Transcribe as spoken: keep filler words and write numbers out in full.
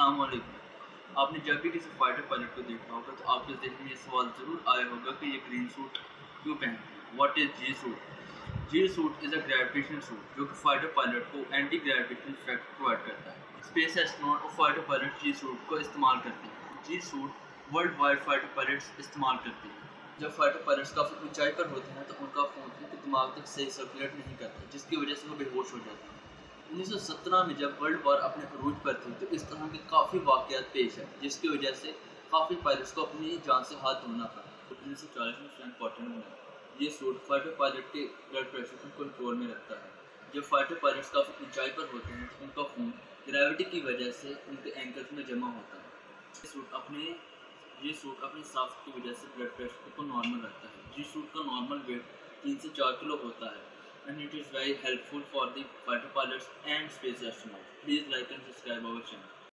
अस्सलाम वालेकुम। आपने जब भी किसी फाइटर पायलट को देखा होगा तो आपके जहन में ये सवाल ज़रूर आया होगा कि ये ग्रीन सूट क्यों पहनते हैं। What is G suit? G suit is a gravitational suit जो कि फाइटर पायलट को एंटी ग्रेविटेशनल इफेक्ट प्रोवाइड करता है। स्पेस एस्ट्रोनॉट और फाइटर पायलट जी सूट को इस्तेमाल करते हैं। G suit world wide fighter pilots इस्तेमाल करते हैं। जब फाइटर पायलट्स काफ़ी ऊंचाई पर होते हैं तो उनका खून उनके दिमाग तक सही सर्कुलेट नहीं करता, जिसकी वजह से वो बेहोश हो जाते हैं। उन्नीस सौ सत्रह में जब वर्ल्ड वार अपने अरूज पर थी तो इस तरह के काफ़ी वाक़यात पेश आए, जिसकी वजह से काफ़ी पायलट्स को अपनी जान से हाथ धोना पड़ा। उन्नीस सौ चालीस में फ्रैंक कॉटन में ये सूट फाइटर पायलट के ब्लड प्रेशर को कंट्रोल में रखता है। जब फाइटर पायलट्स काफ़ी ऊंचाई पर होते हैं तो उनका खून ग्रेविटी की वजह से उनके एंकल्स में जमा होता है। ये सूट अपने ये सूट अपनी साफ्ट की वजह से ब्लड प्रेशर को नॉर्मल रखता है। ये सूट का नॉर्मल वेट तीन से चार किलो होता है and it is very helpful for the fighter pilots and space astronauts. Please like and subscribe our channel.